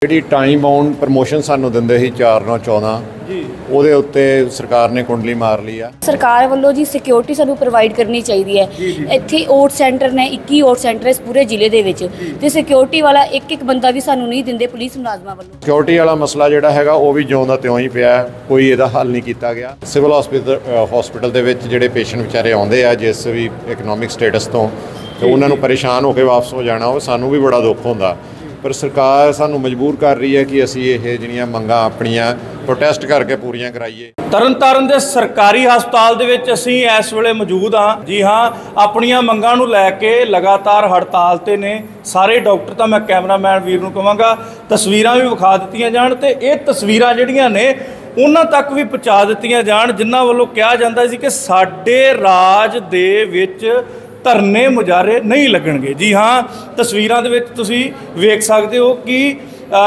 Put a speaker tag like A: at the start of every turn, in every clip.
A: ਜਿਹੜੀ time bound promotion ਸਾਨੂੰ ਦਿੰਦੇ ਸੀ 4/9/14
B: ਜੀ
A: ਉਹਦੇ ਉੱਤੇ ਸਰਕਾਰ ਨੇ ਕੁੰਡਲੀ ਮਾਰ ਲਈ ਆ।
C: ਸਰਕਾਰ ਵੱਲੋਂ ਜੀ ਸਿਕਿਉਰਿਟੀ ਸਾਨੂੰ ਪ੍ਰੋਵਾਈਡ ਕਰਨੀ ਚਾਹੀਦੀ ਹੈ। ਇੱਥੇ ਓਟ ਸੈਂਟਰ ਨੇ 21 ਓਟ ਸੈਂਟਰ ਇਸ ਪੂਰੇ ਜ਼ਿਲ੍ਹੇ ਦੇ ਵਿੱਚ, ਤੇ ਸਿਕਿਉਰਿਟੀ ਵਾਲਾ ਇੱਕ ਬੰਦਾ ਵੀ ਸਾਨੂੰ ਨਹੀਂ ਦਿੰਦੇ ਪੁਲਿਸ ਮੁਲਾਜ਼ਮਾਂ ਵੱਲੋਂ।
A: ਸਿਕਿਉਰਿਟੀ ਵਾਲਾ ਮਸਲਾ ਜਿਹੜਾ ਹੈਗਾ ਉਹ ਵੀ ਜਿਉਂ ਦਾ ਤਿਉਂ ਹੀ ਪਿਆ, ਕੋਈ ਇਹਦਾ ਹੱਲ ਨਹੀਂ ਕੀਤਾ ਗਿਆ। ਸਿਵਲ ਹਸਪੀਟਲ ਦੇ ਵਿੱਚ ਜਿਹੜੇ ਪੇਸ਼ੈਂਟ ਵਿਚਾਰੇ ਆਉਂਦੇ ਆ ਜਿਸ ਵੀ ਇਕਨੋਮਿਕ ਸਟੇਟਸ ਤੋਂ, ਤੇ ਉਹਨਾਂ ਨੂੰ ਪਰੇਸ਼ਾਨ ਹੋ ਕੇ ਵਾਪਸ ਹੋ ਜਾਣਾ, ਉਹ ਸਾਨੂੰ ਵੀ ਬੜਾ ਦੁੱਖ ਹੁੰਦਾ। ਪਰ ਸਰਕਾਰ ਸਾਨੂੰ ਮਜਬੂਰ ਕਰ ਰਹੀ ਹੈ ਕਿ ਅਸੀਂ ਇਹ ਜਿਹੜੀਆਂ ਮੰਗਾਂ ਆਪਣੀਆਂ ਪ੍ਰੋਟੈਸਟ ਕਰਕੇ ਪੂਰੀਆਂ ਕਰਾਈਏ।
B: ਤਰਨਤਾਰਨ ਦੇ ਸਰਕਾਰੀ ਹਸਪਤਾਲ ਦੇ ਵਿੱਚ ਅਸੀਂ ਇਸ ਵੇਲੇ ਮੌਜੂਦ ਹਾਂ। ਜੀ ਹਾਂ, ਆਪਣੀਆਂ ਮੰਗਾਂ ਨੂੰ ਲੈ ਕੇ ਲਗਾਤਾਰ ਹੜਤਾਲ ਤੇ ਨੇ ਸਾਰੇ ਡਾਕਟਰ। ਤਾਂ ਮੈਂ ਕੈਮਰਾਮੈਨ ਵੀਰ ਨੂੰ ਕਹਾਂਗਾ ਤਸਵੀਰਾਂ ਵੀ ਵਿਖਾ ਦਿੱਤੀਆਂ ਜਾਣ, ਤੇ ਇਹ ਤਸਵੀਰਾਂ ਜਿਹੜੀਆਂ ਨੇ ਉਹਨਾਂ ਤੱਕ ਵੀ ਪਹੁੰਚਾ ਦਿੱਤੀਆਂ ਜਾਣ ਜਿਨ੍ਹਾਂ ਵੱਲੋਂ ਕਿਹਾ ਜਾਂਦਾ ਸੀ ਕਿ ਸਾਡੇ ਰਾਜ ਦੇ ਵਿੱਚ ਧਰਨੇ ਮੁਜ਼ਾਹਰੇ ਨਹੀਂ ਲੱਗਣਗੇ। ਜੀ ਹਾਂ, ਤਸਵੀਰਾਂ ਦੇ ਵਿੱਚ ਤੁਸੀਂ ਵੇਖ ਸਕਦੇ ਹੋ ਕਿ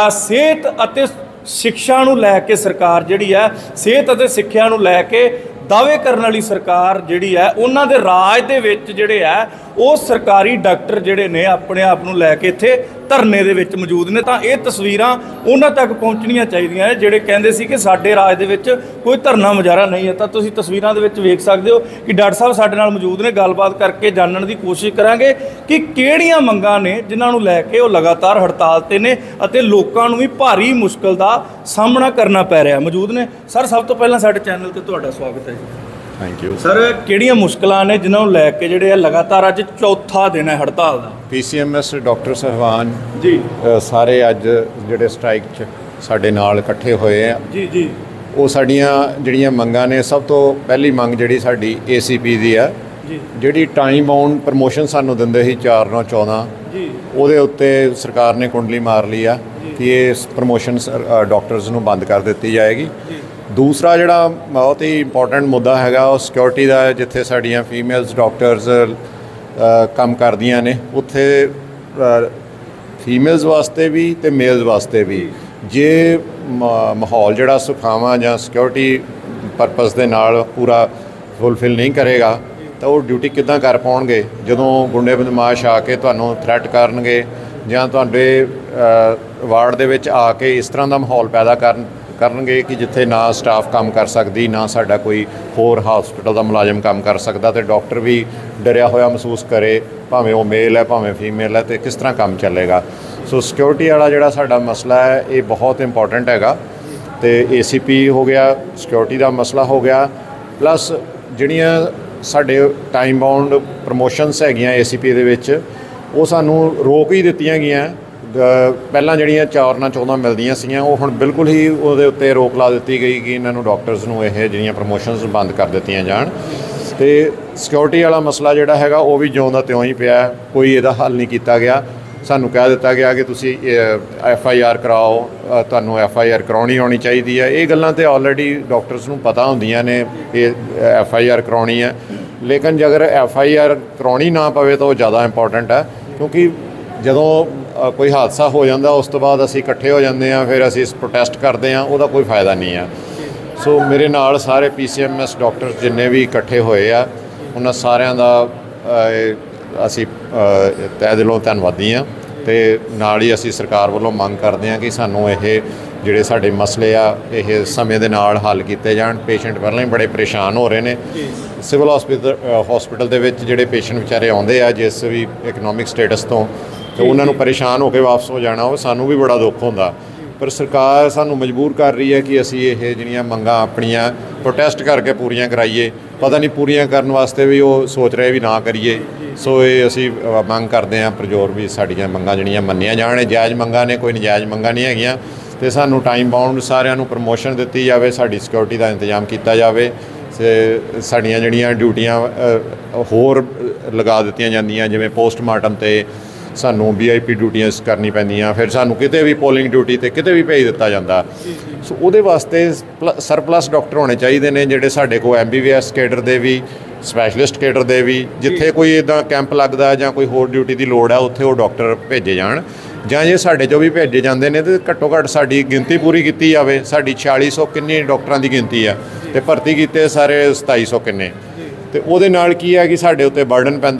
B: ਸਿਹਤ ਅਤੇ ਸਿੱਖਿਆ ਨੂੰ ਲੈ ਕੇ ਸਰਕਾਰ ਜਿਹੜੀ ਹੈ, ਸਿਹਤ ਅਤੇ ਸਿੱਖਿਆ ਨੂੰ ਲੈ ਕੇ ਦਾਅਵੇ ਕਰਨ ਵਾਲੀ ਸਰਕਾਰ ਜਿਹੜੀ ਹੈ, ਉਹਨਾਂ ਦੇ ਰਾਜ ਦੇ ਵਿੱਚ ਜਿਹੜੇ ਹੈ ਉਹ ਸਰਕਾਰੀ ਡਾਕਟਰ ਜਿਹੜੇ ਨੇ ਆਪਣੇ ਆਪ ਨੂੰ ਲੈ ਕੇ ਇੱਥੇ ਧਰਨੇ ਦੇ ਵਿੱਚ ਮੌਜੂਦ ਨੇ। ਤਾਂ ਇਹ ਤਸਵੀਰਾਂ ਉਹਨਾਂ ਤੱਕ ਪਹੁੰਚਣੀਆਂ ਚਾਹੀਦੀਆਂ ਨੇ ਜਿਹੜੇ ਕਹਿੰਦੇ ਸੀ ਕਿ ਸਾਡੇ ਰਾਜ ਦੇ ਵਿੱਚ ਕੋਈ ਧਰਨਾ ਮੁਜ਼ਾਹਰਾ ਨਹੀਂ ਹੈ। ਤਾਂ ਤੁਸੀਂ ਤਸਵੀਰਾਂ ਦੇ ਵਿੱਚ ਵੇਖ ਸਕਦੇ ਹੋ ਕਿ ਡਾਕਟਰ ਸਾਹਿਬ ਸਾਡੇ ਨਾਲ ਮੌਜੂਦ ਨੇ। ਗੱਲਬਾਤ ਕਰਕੇ ਜਾਣਨ ਦੀ ਕੋਸ਼ਿਸ਼ ਕਰਾਂਗੇ ਕਿ ਕਿਹੜੀਆਂ ਮੰਗਾਂ ਨੇ ਜਿਨ੍ਹਾਂ ਨੂੰ ਲੈ ਕੇ ਉਹ ਲਗਾਤਾਰ ਹੜਤਾਲ ਤੇ ਨੇ ਅਤੇ ਲੋਕਾਂ ਨੂੰ ਵੀ ਭਾਰੀ ਮੁਸ਼ਕਲ ਦਾ ਸਾਹਮਣਾ ਕਰਨਾ ਪੈ ਰਿਹਾ। ਮੌਜੂਦ ਨੇ ਸਰ, ਸਭ ਤੋਂ ਪਹਿਲਾਂ ਸਾਡੇ ਚੈਨਲ ਤੇ ਤੁਹਾਡਾ ਸਵਾਗਤ ਹੈ ਜੀ।
A: Thank you
B: sir. ਕਿਹੜੀਆਂ ਮੁਸ਼ਕਲਾਂ ਨੇ ਜਿਨ੍ਹਾਂ ਨੂੰ ਲੈ ਕੇ ਜਿਹੜੇ ਆ ਲਗਾਤਾਰ ਅੱਜ ਚੌਥਾ ਦਿਨ ਹੈ ਹੜਤਾਲ ਦਾ?
A: PCMS ਡਾਕਟਰ ਸਾਹਿਬਾਨ
B: ਜੀ
A: ਸਾਰੇ ਅੱਜ ਜਿਹੜੇ ਸਟ੍ਰਾਈਕ 'ਚ ਸਾਡੇ ਨਾਲ ਇਕੱਠੇ ਹੋਏ ਆ।
B: ਜੀ
A: ਉਹ ਸਾਡੀਆਂ ਜਿਹੜੀਆਂ ਮੰਗਾਂ ਨੇ, ਸਭ ਤੋਂ ਪਹਿਲੀ ਮੰਗ ਜਿਹੜੀ ਸਾਡੀ ACP ਦੀ ਆ, ਜਿਹੜੀ ਟਾਈਮ ਬਾਉਂਡ ਪ੍ਰਮੋਸ਼ਨ ਸਾਨੂੰ ਦਿੰਦੇ ਸੀ 4/9/14
B: ਜੀ
A: ਉਹਦੇ ਉੱਤੇ ਸਰਕਾਰ ਨੇ ਕੁੰਡਲੀ ਮਾਰ ਲਈ ਆ ਕਿ ਇਹ ਪ੍ਰਮੋਸ਼ਨ ਡਾਕਟਰਸ ਨੂੰ ਬੰਦ ਕਰ ਦਿੱਤੀ ਜਾਏਗੀ। ਦੂਸਰਾ ਜਿਹੜਾ ਬਹੁਤ ਹੀ ਇੰਪੋਰਟੈਂਟ ਮੁੱਦਾ ਹੈਗਾ ਉਹ ਸਿਕਿਉਰਿਟੀ ਦਾ, ਜਿੱਥੇ ਸਾਡੀਆਂ ਫੀਮੇਲਸ ਡਾਕਟਰਸ ਕੰਮ ਕਰਦੀਆਂ ਨੇ ਉੱਥੇ ਫੀਮੇਲਸ ਵਾਸਤੇ ਵੀ ਤੇ ਮੇਲਸ ਵਾਸਤੇ ਵੀ ਜੇ ਮਾਹੌਲ ਜਿਹੜਾ ਸੁਖਾਵਾਂ ਜਾਂ ਸਿਕਿਉਰਿਟੀ ਪਰਪਸ ਦੇ ਨਾਲ ਪੂਰਾ ਫੁੱਲਫਿਲ ਨਹੀਂ ਕਰੇਗਾ ਤਾਂ ਉਹ ਡਿਊਟੀ ਕਿੱਦਾਂ ਕਰ ਪਾਉਣਗੇ? ਜਦੋਂ ਗੁੰਡੇ ਬਦਮਾਸ਼ ਆ ਕੇ ਤੁਹਾਨੂੰ ਥ੍ਰੈਟ ਕਰਨਗੇ ਜਾਂ ਤੁਹਾਡੇ ਵਾਰਡ ਦੇ ਵਿੱਚ ਆ ਕੇ ਇਸ ਤਰ੍ਹਾਂ ਦਾ ਮਾਹੌਲ ਪੈਦਾ ਕਰਨਗੇ ਕਿ ਜਿੱਥੇ ਨਾ ਸਟਾਫ ਕੰਮ ਕਰ ਸਕਦੀ, ਨਾ ਸਾਡਾ ਕੋਈ ਹੋਰ ਹਸਪੀਟਲ ਦਾ ਮੁਲਾਜ਼ਮ ਕੰਮ ਕਰ ਸਕਦਾ, ਤੇ ਡਾਕਟਰ ਵੀ ਡਰਿਆ ਹੋਇਆ ਮਹਿਸੂਸ ਕਰੇ, ਭਾਵੇਂ ਉਹ ਮੇਲ ਹੈ ਭਾਵੇਂ ਫੀਮੇਲ ਹੈ, ਤੇ ਕਿਸ ਤਰ੍ਹਾਂ ਕੰਮ ਚੱਲੇਗਾ? ਸੋ ਸਿਕਿਉਰਿਟੀ ਵਾਲਾ ਜਿਹੜਾ ਸਾਡਾ ਮਸਲਾ ਹੈ ਇਹ ਬਹੁਤ ਇੰਪੋਰਟੈਂਟ ਹੈਗਾ। ਤੇ ACP ਹੋ ਗਿਆ, ਸਿਕਿਉਰਿਟੀ ਦਾ ਮਸਲਾ ਹੋ ਗਿਆ, ਪਲੱਸ ਜਿਹੜੀਆਂ ਸਾਡੇ ਟਾਈਮ ਬਾਉਂਡ ਪ੍ਰਮੋਸ਼ਨਸ ਹੈਗੀਆਂ ACP ਦੇ ਵਿੱਚ ਉਹ ਸਾਨੂੰ ਰੋਕ ਹੀ ਦਿੱਤੀਆਂ ਗਈਆਂ। ਪਹਿਲਾਂ ਜਿਹੜੀਆਂ 4/14 ਮਿਲਦੀਆਂ ਸੀਗੀਆਂ ਉਹ ਹੁਣ ਬਿਲਕੁਲ ਹੀ ਉਹਦੇ ਉੱਤੇ ਰੋਕ ਲਾ ਦਿੱਤੀ ਗਈ ਕਿ ਇਹਨਾਂ ਨੂੰ ਡਾਕਟਰਸ ਨੂੰ ਇਹ ਜਿਹੜੀਆਂ ਪ੍ਰਮੋਸ਼ਨਸ ਬੰਦ ਕਰ ਦਿੱਤੀਆਂ ਜਾਣ। ਤੇ ਸਿਕਿਉਰਿਟੀ ਵਾਲਾ ਮਸਲਾ ਜਿਹੜਾ ਹੈਗਾ ਉਹ ਵੀ ਜਿਉਂ ਦਾ ਤਿਉਂ ਹੀ ਪਿਆ, ਕੋਈ ਇਹਦਾ ਹੱਲ ਨਹੀਂ ਕੀਤਾ ਗਿਆ। ਸਾਨੂੰ ਕਹਿ ਦਿੱਤਾ ਗਿਆ ਕਿ ਤੁਸੀਂ FIR ਕਰਾਓ, ਤੁਹਾਨੂੰ FIR ਕਰਾਉਣੀ ਆਉਣੀ ਚਾਹੀਦੀ ਹੈ। ਇਹ ਗੱਲਾਂ ਤਾਂ ਆਲਰੇਡੀ ਡਾਕਟਰਸ ਨੂੰ ਪਤਾ ਹੁੰਦੀਆਂ ਨੇ ਕਿ FIR ਕਰਾਉਣੀ ਹੈ, ਲੇਕਿਨ ਜੇ ਅਗਰ FIR ਕਰਾਉਣੀ ਨਾ ਪਵੇ ਤਾਂ ਉਹ ਜ਼ਿਆਦਾ ਇੰਪੋਰਟੈਂਟ ਹੈ, ਕਿਉਂਕਿ ਜਦੋਂ ਕੋਈ ਹਾਦਸਾ ਹੋ ਜਾਂਦਾ ਉਸ ਤੋਂ ਬਾਅਦ ਅਸੀਂ ਇਕੱਠੇ ਹੋ ਜਾਂਦੇ ਹਾਂ, ਫਿਰ ਅਸੀਂ ਪ੍ਰੋਟੈਸਟ ਕਰਦੇ ਹਾਂ, ਉਹਦਾ ਕੋਈ ਫਾਇਦਾ ਨਹੀਂ ਆ। ਸੋ ਮੇਰੇ ਨਾਲ ਸਾਰੇ PCMS ਡਾਕਟਰ ਜਿੰਨੇ ਵੀ ਇਕੱਠੇ ਹੋਏ ਆ ਉਹਨਾਂ ਸਾਰਿਆਂ ਦਾ ਅਸੀਂ ਤਹਿ ਦਿਲੋਂ ਧੰਨਵਾਦੀ ਹਾਂ। ਤੇ ਨਾਲ ਹੀ ਅਸੀਂ ਸਰਕਾਰ ਵੱਲੋਂ ਮੰਗ ਕਰਦੇ ਹਾਂ ਕਿ ਸਾਨੂੰ ਇਹ ਜਿਹੜੇ ਸਾਡੇ ਮਸਲੇ ਆ ਇਹ ਸਮੇਂ ਦੇ ਨਾਲ ਹੱਲ ਕੀਤੇ ਜਾਣ। ਪੇਸ਼ੈਂਟ ਪਹਿਲਾਂ ਹੀ ਬੜੇ ਪਰੇਸ਼ਾਨ ਹੋ ਰਹੇ ਨੇ। ਸਿਵਲ ਹਸਪੀਟਲ ਦੇ ਵਿੱਚ ਜਿਹੜੇ ਪੇਸ਼ੈਂਟ ਵਿਚਾਰੇ ਆਉਂਦੇ ਆ ਜਿਸ ਵੀ ਇਕਨੋਮਿਕ ਸਟੇਟਸ ਤੋਂ, ਤੇ ਉਹਨਾਂ ਨੂੰ ਪਰੇਸ਼ਾਨ ਹੋ ਕੇ ਵਾਪਸ ਹੋ ਜਾਣਾ, ਉਹ ਸਾਨੂੰ ਵੀ ਬੜਾ ਦੁੱਖ ਹੁੰਦਾ। ਪਰ ਸਰਕਾਰ ਸਾਨੂੰ ਮਜਬੂਰ ਕਰ ਰਹੀ ਹੈ ਕਿ ਅਸੀਂ ਇਹ ਜਿਹੜੀਆਂ ਮੰਗਾਂ ਆਪਣੀਆਂ ਪ੍ਰੋਟੈਸਟ ਕਰਕੇ ਪੂਰੀਆਂ ਕਰਾਈਏ। ਪਤਾ ਨਹੀਂ ਪੂਰੀਆਂ ਕਰਨ ਵਾਸਤੇ ਵੀ ਉਹ ਸੋਚ ਰਹੇ ਵੀ ਨਾ ਕਰੀਏ। ਸੋ ਇਹ ਅਸੀਂ ਮੰਗ ਕਰਦੇ ਹਾਂ ਪ੍ਰਜੋਰ ਵੀ ਸਾਡੀਆਂ ਮੰਗਾਂ ਜਿਹੜੀਆਂ ਮੰਨੀਆਂ ਜਾਣ। ਜਾਇਜ਼ ਮੰਗਾਂ ਨੇ, ਕੋਈ ਨਜਾਇਜ਼ ਮੰਗਾਂ ਨਹੀਂ ਹੈਗੀਆਂ। ਤੇ ਸਾਨੂੰ ਟਾਈਮ ਬਾਉਂਡ ਸਾਰਿਆਂ ਨੂੰ ਪ੍ਰਮੋਸ਼ਨ ਦਿੱਤੀ ਜਾਵੇ, ਸਾਡੀ ਸਿਕਿਉਰਿਟੀ ਦਾ ਇੰਤਜ਼ਾਮ ਕੀਤਾ ਜਾਵੇ, ਤੇ ਸਾਡੀਆਂ ਜਿਹੜੀਆਂ ਡਿਊਟੀਆਂ ਹੋਰ ਲਗਾ ਦਿੱਤੀਆਂ ਜਾਂਦੀਆਂ, ਜਿਵੇਂ ਪੋਸਟਮਾਰਟਮ 'ਤੇ ਸਾਨੂੰ VIP ਡਿਊਟੀਆਂ ਕਰਨੀ ਪੈਂਦੀਆਂ, ਫਿਰ ਸਾਨੂੰ ਕਿਤੇ ਵੀ ਪੋਲਿੰਗ ਡਿਊਟੀ 'ਤੇ ਕਿਤੇ ਵੀ ਭੇਜ ਦਿੱਤਾ ਜਾਂਦਾ। ਸੋ ਉਹਦੇ ਵਾਸਤੇ ਸਰਪਲਸ ਡਾਕਟਰ ਹੋਣੇ ਚਾਹੀਦੇ ਨੇ ਜਿਹੜੇ ਸਾਡੇ ਕੋਲ MBBS ਕੇਡਰ ਦੇ ਵੀ, ਸਪੈਸ਼ਲਿਸਟ ਕੇਡਰ ਦੇ ਵੀ, ਜਿੱਥੇ ਕੋਈ ਇੱਦਾਂ ਕੈਂਪ ਲੱਗਦਾ ਜਾਂ ਕੋਈ ਹੋਰ ਡਿਊਟੀ ਦੀ ਲੋੜ ਹੈ ਉੱਥੇ ਉਹ ਡਾਕਟਰ ਭੇਜੇ ਜਾਣ। ਜਾਂ ਜੇ ਸਾਡੇ 'ਚੋਂ ਵੀ ਭੇਜੇ ਜਾਂਦੇ ਨੇ ਤਾਂ ਘੱਟੋ ਘੱਟ ਸਾਡੀ ਗਿਣਤੀ ਪੂਰੀ ਕੀਤੀ ਜਾਵੇ। ਸਾਡੀ 4600 ਕਿੰਨੀ ਡਾਕਟਰਾਂ ਦੀ ਗਿਣਤੀ ਆ ਤੇ ਭਰਤੀ ਕੀਤੇ ਸਾਰੇ 2700 ਕਿੰਨੇ, ਤੇ ਉਹਦੇ ਨਾਲ ਕੀ ਹੈ ਕਿ ਸਾਡੇ ਉੱਤੇ ਬਰਡਨ ਪੈਂਦਾ।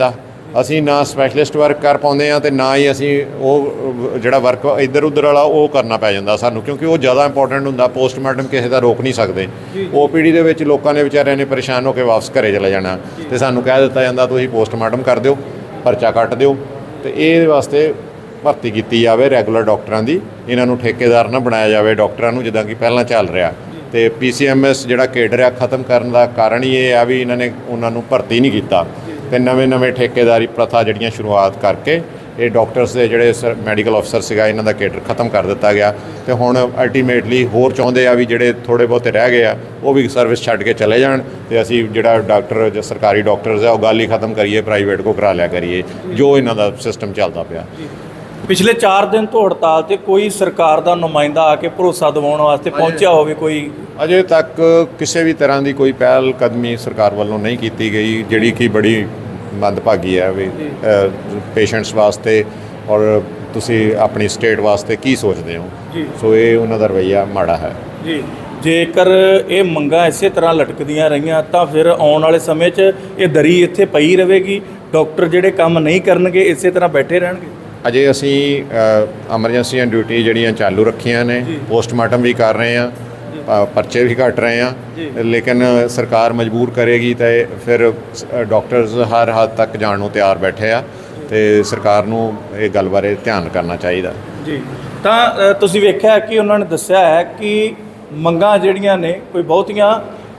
A: ਅਸੀਂ ਨਾ ਸਪੈਸ਼ਲਿਸਟ ਵਰਕ ਕਰ ਪਾਉਂਦੇ ਹਾਂ ਤੇ ਨਾ ਹੀ ਅਸੀਂ ਉਹ ਜਿਹੜਾ ਵਰਕ ਇੱਧਰ ਉੱਧਰ ਵਾਲਾ ਉਹ ਕਰਨਾ ਪੈ ਜਾਂਦਾ ਸਾਨੂੰ, ਕਿਉਂਕਿ ਉਹ ਜ਼ਿਆਦਾ ਇੰਪੋਰਟੈਂਟ ਹੁੰਦਾ। ਪੋਸਟਮਾਰਟਮ ਕਿਸੇ ਦਾ ਰੋਕ ਨਹੀਂ ਸਕਦੇ। OPD ਦੇ ਵਿੱਚ ਲੋਕਾਂ ਨੇ ਵਿਚਾਰਿਆਂ ਨੇ ਪਰੇਸ਼ਾਨ ਹੋ ਕੇ ਵਾਪਸ ਘਰੇ ਚਲੇ ਜਾਣਾ ਤੇ ਸਾਨੂੰ ਕਹਿ ਦਿੱਤਾ ਜਾਂਦਾ ਤੁਸੀਂ ਪੋਸਟਮਾਰਟਮ ਕਰ ਦਿਓ, ਪਰਚਾ ਕੱਟ ਦਿਓ। ਤੇ ਇਹ ਵਾਸਤੇ ਭਰਤੀ ਕੀਤੀ ਜਾਵੇ ਰੈਗੂਲਰ ਡਾਕਟਰਾਂ ਦੀ, ਇਹਨਾਂ ਨੂੰ ਠੇਕੇਦਾਰ ਨਾ ਬਣਾਇਆ ਜਾਵੇ ਡਾਕਟਰਾਂ ਨੂੰ ਜਿੱਦਾਂ ਕਿ ਪਹਿਲਾਂ ਚੱਲ ਰਿਹਾ। ਤੇ PCMS ਜਿਹੜਾ ਕੇਡਰ ਆ ਖਤਮ ਕਰਨ ਦਾ ਕਾਰਨ ਹੀ ਇਹ ਆ ਵੀ ਇਹਨਾਂ ਨੇ ਉਹਨਾਂ ਨੂੰ ਭਰਤੀ ਨਹੀਂ ਕੀਤਾ ਤੇ ਨਵੇਂ ਠੇਕੇਦਾਰੀ ਪ੍ਰਥਾ ਜਿਹੜੀਆਂ ਸ਼ੁਰੂਆਤ ਕਰਕੇ ਇਹ ਡਾਕਟਰਸ ਦੇ ਜਿਹੜੇ ਮੈਡੀਕਲ ਅਫਸਰ ਸੀਗਾ ਇਹਨਾਂ ਦਾ ਕੇਡਰ ਖਤਮ ਕਰ ਦਿੱਤਾ ਗਿਆ। ਤੇ ਹੁਣ ਅਲਟੀਮੇਟਲੀ ਹੋਰ ਚਾਹੁੰਦੇ ਆ ਵੀ ਜਿਹੜੇ ਥੋੜ੍ਹੇ ਬਹੁਤੇ ਰਹਿ ਗਏ ਆ ਉਹ ਵੀ ਸਰਵਿਸ ਛੱਡ ਕੇ ਚਲੇ ਜਾਣ ਤੇ ਅਸੀਂ ਜਿਹੜਾ ਡਾਕਟਰ ਜਾਂ ਸਰਕਾਰੀ ਡਾਕਟਰਸ ਆ ਉਹ ਗੱਲ ਹੀ ਖਤਮ ਕਰੀਏ, ਪ੍ਰਾਈਵੇਟ ਕੋ ਕਰਾ ਲਿਆ ਕਰੀਏ ਜੋ ਇਹਨਾਂ ਦਾ ਸਿਸਟਮ ਚੱਲਦਾ ਪਿਆ।
B: ਪਿਛਲੇ 4 ਦਿਨ ਤੋਂ ਹੜਤਾਲ ਤੇ ਕੋਈ ਸਰਕਾਰ ਦਾ ਨੁਮਾਇੰਦਾ ਆ ਕੇ ਭਰੋਸਾ ਦਿਵਾਉਣ ਵਾਸਤੇ ਪਹੁੰਚਿਆ ਹੋਵੇ? ਕੋਈ
A: ਅਜੇ ਤੱਕ ਕਿਸੇ ਵੀ ਤਰ੍ਹਾਂ ਦੀ ਕੋਈ ਪਹਿਲ ਕਦਮੀ ਸਰਕਾਰ ਵੱਲੋਂ ਨਹੀਂ ਕੀਤੀ ਗਈ, ਜਿਹੜੀ ਕਿ ਬੜੀ ਮੰਦਭਾਗੀ ਹੈ ਵੀ ਪੇਸ਼ੈਂਟਸ ਵਾਸਤੇ ਔਰ ਤੁਸੀਂ ਆਪਣੀ ਸਟੇਟ ਵਾਸਤੇ ਕੀ ਸੋਚਦੇ ਹੋ। ਸੋ ਇਹ ਉਹਨਾਂ ਦਾ ਰਵੱਈਆ ਮਾੜਾ ਹੈ
B: ਜੀ। ਜੇਕਰ ਇਹ ਮੰਗਾਂ ਇਸੇ ਤਰ੍ਹਾਂ ਲਟਕਦੀਆਂ ਰਹੀਆਂ ਤਾਂ ਫਿਰ ਆਉਣ ਵਾਲੇ ਸਮੇਂ 'ਚ ਇਹ ਦਰੀ ਇੱਥੇ ਪਈ ਰਹੇਗੀ, ਡਾਕਟਰ ਜਿਹੜੇ ਕੰਮ ਨਹੀਂ ਕਰਨਗੇ ਇਸੇ ਤਰ੍ਹਾਂ ਬੈਠੇ ਰਹਿਣਗੇ।
A: ਅਜੇ ਅਸੀਂ ਐਮਰਜੈਂਸੀ ਐਂਡ ਡਿਊਟੀ ਜਿਹੜੀਆਂ ਚਾਲੂ ਰੱਖੀਆਂ ਨੇ, ਪੋਸਟਮਾਰਟਮ ਵੀ ਕਰ ਰਹੇ ਹਾਂ, ਪਰਚੇ ਵੀ ਘਟ ਰਹੇ ਆ, ਲੇਕਿਨ ਸਰਕਾਰ ਮਜਬੂਰ ਕਰੇਗੀ ਤਾਂ ਫਿਰ ਡਾਕਟਰਸ ਹਰ ਹੱਦ ਤੱਕ ਜਾਣ ਨੂੰ ਤਿਆਰ ਬੈਠੇ ਆ ਤੇ ਸਰਕਾਰ ਨੂੰ ਇਹ ਗੱਲ ਬਾਰੇ ਧਿਆਨ ਕਰਨਾ ਚਾਹੀਦਾ
B: ਜੀ। ਤਾਂ ਤੁਸੀਂ ਵੇਖਿਆ ਕਿ ਉਹਨਾਂ ਨੇ ਦੱਸਿਆ ਹੈ ਕਿ ਮੰਗਾਂ ਜਿਹੜੀਆਂ ਨੇ ਕੋਈ ਬਹੁਤੀਆਂ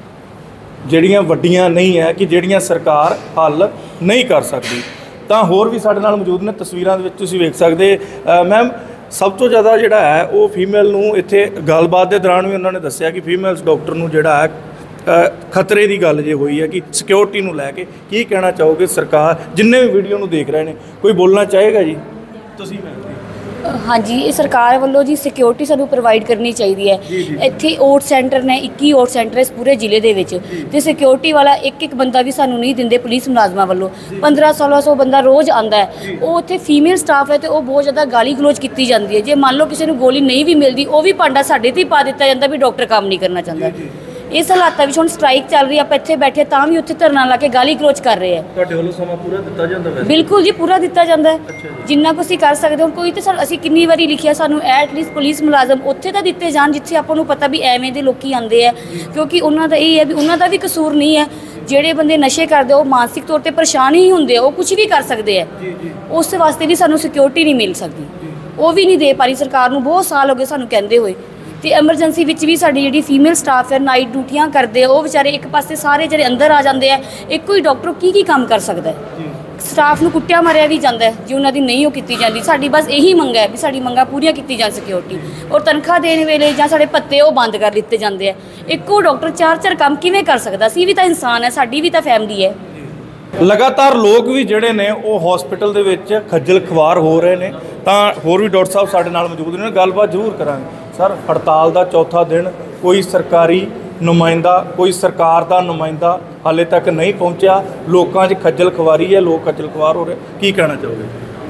B: ਜਿਹੜੀਆਂ ਵੱਡੀਆਂ ਨਹੀਂ ਹੈ ਕਿ ਜਿਹੜੀਆਂ ਸਰਕਾਰ ਹੱਲ ਨਹੀਂ ਕਰ ਸਕਦੀ। ਤਾਂ ਹੋਰ ਵੀ ਸਾਡੇ ਨਾਲ ਮੌਜੂਦ ਨੇ, ਤਸਵੀਰਾਂ ਦੇ ਵਿੱਚ ਤੁਸੀਂ ਵੇਖ ਸਕਦੇ। ਮੈਮ, ਸਭ ਤੋਂ ਜ਼ਿਆਦਾ ਜਿਹੜਾ ਹੈ ਉਹ ਫੀਮੇਲ ਨੂੰ ਇੱਥੇ ਗੱਲਬਾਤ ਦੇ ਦੌਰਾਨ ਵੀ ਉਹਨਾਂ ਨੇ ਦੱਸਿਆ ਕਿ ਫੀਮੇਲਸ ਡਾਕਟਰ ਨੂੰ ਜਿਹੜਾ ਹੈ ਖਤਰੇ ਦੀ ਗੱਲ ਜੇ ਹੋਈ ਹੈ ਕਿ ਸਿਕਿਉਰਿਟੀ ਨੂੰ ਲੈ ਕੇ ਕੀ ਕਹਿਣਾ ਚਾਹੋਗੇ? ਸਰਕਾਰ ਜਿੰਨੇ ਵੀ ਵੀਡੀਓ ਨੂੰ ਦੇਖ ਰਹੇ ਨੇ ਕੋਈ ਬੋਲਣਾ ਚਾਹੇਗਾ ਜੀ? ਤੁਸੀਂ
C: ਹਾਂਜੀ, ਇਹ ਸਰਕਾਰ ਵੱਲੋਂ ਜੀ ਸਿਕਿਉਰਿਟੀ ਸਾਨੂੰ ਪ੍ਰੋਵਾਈਡ ਕਰਨੀ ਚਾਹੀਦੀ ਹੈ। ਇੱਥੇ ਓਟ ਸੈਂਟਰ ਨੇ, 21 ਓਟ ਸੈਂਟਰ ਇਸ ਪੂਰੇ ਜ਼ਿਲ੍ਹੇ ਦੇ ਵਿੱਚ, ਤੇ ਸਿਕਿਉਰਿਟੀ ਵਾਲਾ ਇੱਕ ਬੰਦਾ ਵੀ ਸਾਨੂੰ ਨਹੀਂ ਦਿੰਦੇ ਪੁਲਿਸ ਮੁਲਾਜ਼ਮਾਂ ਵੱਲੋਂ। 1500-1600 ਬੰਦਾ ਰੋਜ਼ ਆਉਂਦਾ ਹੈ। ਉਹ ਉੱਥੇ ਫੀਮੇਲ ਸਟਾਫ ਹੈ ਤੇ ਉਹ ਬਹੁਤ ਜ਼ਿਆਦਾ ਗਾਲੀ ਗਲੋਚ ਕੀਤੀ ਜਾਂਦੀ ਹੈ। ਜੇ ਮੰਨ ਲਓ ਕਿਸੇ ਨੂੰ ਗੋਲੀ ਨਹੀਂ ਵੀ ਮਿਲਦੀ ਉਹ ਵੀ ਭਾਂਡਾ ਸਾਡੇ 'ਤੇ ਹੀ ਪਾ ਦਿੱਤਾ ਜਾਂਦਾ ਵੀ ਡਾਕਟਰ ਕੰਮ ਨਹੀਂ ਕਰਨਾ ਚਾਹੁੰਦਾ। ਇਸ ਹਾਲਾਤਾਂ ਵਿੱਚ ਹੁਣ ਸਟ੍ਰਾਈਕ ਚੱਲ ਰਹੀ, ਆਪਾਂ ਇੱਥੇ ਬੈਠੇ ਤਾਂ ਵੀ ਉੱਥੇ ਧਰਨਾ ਲਾ ਕੇ ਗਾਲੀ ਗਲੋਚ ਕਰ ਰਹੇ ਆ।
B: ਤੁਹਾਡੇ ਵੱਲੋਂ ਸਮਾਂ ਪੂਰਾ ਦਿੱਤਾ ਜਾਂਦਾ ਵੈਸੇ? ਬਿਲਕੁਲ
C: ਜੀ, ਪੂਰਾ ਦਿੱਤਾ ਜਾਂਦਾ ਹੈ, ਜਿੰਨਾ ਕੁ ਅਸੀਂ ਕਰ ਸਕਦੇ ਹਾਂ। ਕੋਈ ਤਾਂ ਅਸੀਂ ਕਿੰਨੀ ਵਾਰੀ ਲਿਖਿਆ ਸਾਨੂੰ ਐਟਲੀਸਟ ਪੁਲਿਸ ਮੁਲਾਜ਼ਮ ਉੱਥੇ ਤਾਂ ਦਿੱਤੇ ਜਾਣ ਜਿੱਥੇ ਆਪਾਂ ਨੂੰ ਪਤਾ ਵੀ ਐਵੇਂ ਦੇ ਲੋਕੀ ਆਉਂਦੇ ਆ, ਕਿਉਂਕਿ ਉਹਨਾਂ ਦਾ ਇਹ ਹੈ ਵੀ ਉਹਨਾਂ ਦਾ ਵੀ ਕਸੂਰ ਨਹੀਂ ਹੈ। ਜਿਹੜੇ ਬੰਦੇ ਨਸ਼ੇ ਕਰਦੇ ਉਹ ਮਾਨਸਿਕ ਤੌਰ ਤੇ ਪਰੇਸ਼ਾਨ ਹੀ ਹੁੰਦੇ ਆ, ਉਹ ਕੁਝ ਵੀ ਕਰ ਸਕਦੇ ਆ। ਉਸ ਵਾਸਤੇ ਵੀ ਸਾਨੂੰ ਸਿਕਿਉਰਿਟੀ ਨਹੀਂ ਮਿਲ ਸਕਦੀ, ਉਹ ਵੀ ਨਹੀਂ ਦੇ ਪਾ ਰਹੀ ਸਰਕਾਰ ਨੂੰ। ਬਹੁਤ ਸਾਲ ਹੋ ਗਏ ਸਾਨੂੰ ਕਹਿੰਦੇ ਹੋਏ। ਤੇ ਐਮਰਜੈਂਸੀ ਵਿੱਚ ਵੀ ਸਾਡੀ ਜਿਹੜੀ ਫੀਮੇਲ ਸਟਾਫ ਹੈ ਨਾਈਟ ਡਿਊਟੀਆਂ ਕਰਦੇ ਆ, ਉਹ ਵਿਚਾਰੇ ਇੱਕ ਪਾਸੇ ਸਾਰੇ ਜਿਹੜੇ ਅੰਦਰ ਆ ਜਾਂਦੇ ਆ। ਇੱਕੋ ਹੀ ਡਾਕਟਰ ਕੀ ਕੰਮ ਕਰ ਸਕਦਾ ਹੈ? ਸਟਾਫ ਨੂੰ ਕੁੱਟਿਆ ਮਾਰਿਆ ਵੀ ਜਾਂਦਾ ਹੈ ਜੇ ਉਹਨਾਂ ਦੀ ਨਹੀਂ ਉਹ ਕੀਤੀ ਜਾਂਦੀ। ਸਾਡੀ ਬਸ ਇਹੀ ਮੰਗ ਹੈ ਵੀ ਸਾਡੀ ਮੰਗਾਂ ਪੂਰੀਆਂ ਕੀਤੀ ਜਾਣ ਸਿਕਿਉਰਿਟੀ, ਔਰ ਤਨਖਾਹ ਦੇਣ ਵੇਲੇ ਜਾਂ ਸਾਡੇ ਭੱਤੇ ਉਹ ਬੰਦ ਕਰ ਦਿੱਤੇ ਜਾਂਦੇ ਆ। ਇੱਕੋ ਡਾਕਟਰ 4-4 ਕੰਮ ਕਿਵੇਂ ਕਰ ਸਕਦਾ? ਅਸੀਂ ਵੀ ਤਾਂ ਇਨਸਾਨ ਹੈ, ਸਾਡੀ ਵੀ ਤਾਂ ਫੈਮਿਲੀ ਹੈ।
B: ਲਗਾਤਾਰ ਲੋਕ ਵੀ ਜਿਹੜੇ ਨੇ ਉਹ ਹਸਪੀਟਲ ਦੇ ਵਿੱਚ ਖੱਜਲ ਖਵਾਰ ਹੋ ਰਹੇ ਨੇ। ਤਾਂ ਹੋਰ ਵੀ ਡਾਕਟਰ ਸਾਹਿਬ ਸਾਡੇ ਨਾਲ ਮੌਜੂਦ ਨੇ, ਗੱਲਬਾਤ ਜ਼ਰੂਰ ਕਰਾਂਗੇ। ਸਰ, ਹੜਤਾਲ ਦਾ ਚੌਥਾ ਦਿਨ, ਕੋਈ ਸਰਕਾਰੀ ਨੁਮਾਇੰਦਾ, ਕੋਈ ਸਰਕਾਰ ਦਾ ਨੁਮਾਇੰਦਾ ਹਾਲੇ ਤੱਕ ਨਹੀਂ ਪਹੁੰਚਿਆ। ਲੋਕਾਂ 'ਚ ਖੱਜਲ ਖਵਾਰੀ ਹੈ, ਲੋਕ ਖੱਜਲ ਖਵਾਰ ਹੋ ਰਹੇ, ਕੀ ਕਹਿਣਾ ਚਾਹੋਗੇ?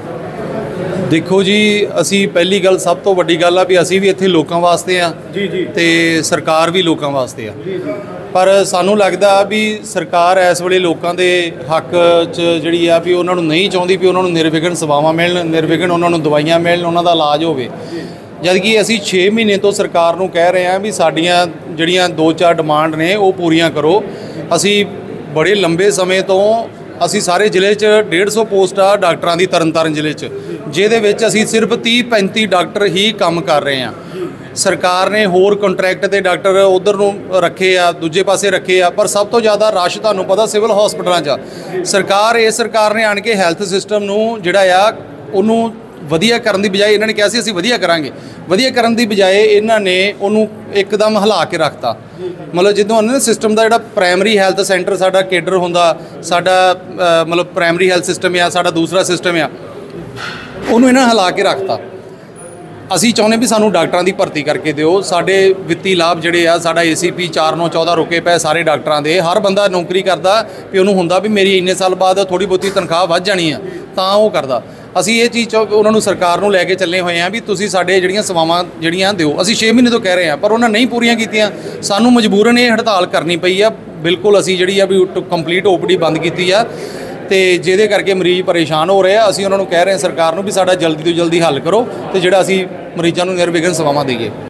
D: ਦੇਖੋ ਜੀ, ਅਸੀਂ ਪਹਿਲੀ ਗੱਲ, ਸਭ ਤੋਂ ਵੱਡੀ ਗੱਲ ਆ ਵੀ ਅਸੀਂ ਵੀ ਇੱਥੇ ਲੋਕਾਂ ਵਾਸਤੇ ਆ
B: ਜੀ
D: ਤੇ ਸਰਕਾਰ ਵੀ ਲੋਕਾਂ ਵਾਸਤੇ ਆ। ਪਰ ਸਾਨੂੰ ਲੱਗਦਾ ਵੀ ਸਰਕਾਰ ਇਸ ਵੇਲੇ ਲੋਕਾਂ ਦੇ ਹੱਕ 'ਚ ਜਿਹੜੀ ਆ ਵੀ ਉਹਨਾਂ ਨੂੰ ਨਹੀਂ ਚਾਹੁੰਦੀ ਵੀ ਉਹਨਾਂ ਨੂੰ ਨਿਰਵਿਘਨ ਸੇਵਾਵਾਂ ਮਿਲਣ, ਨਿਰਵਿਘਨ ਉਹਨਾਂ ਨੂੰ ਦਵਾਈਆਂ ਮਿਲਣ, ਉਹਨਾਂ ਦਾ ਇਲਾਜ ਹੋਵੇ। ਜਦਕਿ ਅਸੀਂ 6 ਮਹੀਨੇ ਤੋਂ ਸਰਕਾਰ ਨੂੰ ਕਹਿ ਰਹੇ ਹਾਂ ਵੀ ਸਾਡੀਆਂ ਜਿਹੜੀਆਂ 2-4 ਡਿਮਾਂਡ ਨੇ ਉਹ ਪੂਰੀਆਂ ਕਰੋ। ਅਸੀਂ ਬੜੇ ਲੰਬੇ ਸਮੇਂ ਤੋਂ ਅਸੀਂ ਸਾਰੇ ਜ਼ਿਲ੍ਹੇ 'ਚ 150 ਪੋਸਟ ਆ ਡਾਕਟਰਾਂ ਦੀ ਤਰਨਤਾਰਨ ਜ਼ਿਲ੍ਹੇ 'ਚ, ਜਿਹਦੇ ਵਿੱਚ ਅਸੀਂ ਸਿਰਫ 30-35 ਡਾਕਟਰ ਹੀ ਕੰਮ ਕਰ ਰਹੇ ਹਾਂ। ਸਰਕਾਰ ਨੇ ਹੋਰ ਕੰਟਰੈਕਟ ਤੇ ਡਾਕਟਰ ਉਧਰ ਨੂੰ ਰੱਖੇ ਆ, ਦੂਜੇ ਪਾਸੇ ਰੱਖੇ ਆ, ਪਰ ਸਭ ਤੋਂ ਜ਼ਿਆਦਾ ਰਸ਼ ਤੁਹਾਨੂੰ ਪਤਾ ਸਿਵਲ ਹਸਪਤਾਲਾਂ 'ਚ ਆ। ਸਰਕਾਰ ਨੇ ਆਣ ਕੇ ਹੈਲਥ ਸਿਸਟਮ ਨੂੰ ਜਿਹੜਾ ਆ ਉਹਨੂੰ ਵਧੀਆ ਕਰਨ ਦੀ ਬਜਾਏ, ਇਹਨਾਂ ਨੇ ਕਿਹਾ ਸੀ ਅਸੀਂ ਵਧੀਆ ਕਰਾਂਗੇ, ਵਧੀਆ ਕਰਨ ਦੀ ਬਜਾਏ ਇਹਨਾਂ ਨੇ ਉਹਨੂੰ ਇੱਕਦਮ ਹਿਲਾ ਕੇ ਰੱਖਤਾ। ਮਤਲਬ ਜਦੋਂ ਉਹਨਾਂ ਨੇ ਸਿਸਟਮ ਦਾ ਜਿਹੜਾ ਪ੍ਰਾਇਮਰੀ ਹੈਲਥ ਸੈਂਟਰ ਸਾਡਾ ਕੇਡਰ ਹੁੰਦਾ, ਸਾਡਾ ਮਤਲਬ ਪ੍ਰਾਇਮਰੀ ਹੈਲਥ ਸਿਸਟਮ ਆ, ਸਾਡਾ ਦੂਸਰਾ ਸਿਸਟਮ ਆ, ਉਹਨੂੰ ਇਹਨਾਂ ਹਿਲਾ ਕੇ ਰੱਖਤਾ। ਅਸੀਂ ਚਾਹੁੰਦੇ ਵੀ ਸਾਨੂੰ ਡਾਕਟਰਾਂ ਦੀ ਭਰਤੀ ਕਰਕੇ ਦਿਓ। ਸਾਡੇ ਵਿੱਤੀ ਲਾਭ ਜਿਹੜੇ ਆ, ਸਾਡਾ ACP 4914 ਰੁਕੇ ਪਏ ਸਾਰੇ ਡਾਕਟਰਾਂ ਦੇ। ਹਰ ਬੰਦਾ ਨੌਕਰੀ ਕਰਦਾ ਵੀ ਉਹਨੂੰ ਹੁੰਦਾ ਵੀ ਮੇਰੀ ਇੰਨੇ ਸਾਲ ਬਾਅਦ ਥੋੜ੍ਹੀ ਬਹੁਤੀ ਤਨਖਾਹ ਵੱਧ ਜਾਣੀ ਆ, ਤਾਂ ਉਹ ਕਰਦਾ। ਅਸੀਂ ਇਹ ਚੀਜ਼ ਉਹਨਾਂ ਨੂੰ, ਸਰਕਾਰ ਨੂੰ ਲੈ ਕੇ ਚੱਲੇ ਹੋਏ ਹਾਂ ਵੀ ਤੁਸੀਂ ਸਾਡੇ ਜਿਹੜੀਆਂ ਸੇਵਾਵਾਂ ਜਿਹੜੀਆਂ ਦਿਓ। ਅਸੀਂ 6 ਮਹੀਨੇ ਤੋਂ ਕਹਿ ਰਹੇ ਹਾਂ ਪਰ ਉਹਨਾਂ ਨਹੀਂ ਪੂਰੀਆਂ ਕੀਤੀਆਂ। ਸਾਨੂੰ ਮਜਬੂਰਨ ਇਹ ਹੜਤਾਲ ਕਰਨੀ ਪਈ ਆ। ਬਿਲਕੁਲ ਅਸੀਂ ਜਿਹੜੀ ਆ ਵੀ ਕੰਪਲੀਟ OPD ਬੰਦ ਕੀਤੀ ਆ ਤੇ ਜਿਹਦੇ ਕਰਕੇ ਮਰੀਜ਼ ਪਰੇਸ਼ਾਨ ਹੋ ਰਹੇ ਆ। ਅਸੀਂ ਉਹਨਾਂ ਨੂੰ ਕਹਿ ਰਹੇ ਹਾਂ ਸਰਕਾਰ ਨੂੰ ਵੀ ਸਾਡਾ ਜਲਦੀ ਤੋਂ ਜਲਦੀ ਹੱਲ ਕਰੋ ਤੇ ਜਿਹੜਾ ਅਸੀਂ ਮਰੀਜ਼ਾਂ ਨੂੰ ਨਿਰਵਿਘਨ ਸੇਵਾਵਾਂ ਦੇਈਏ।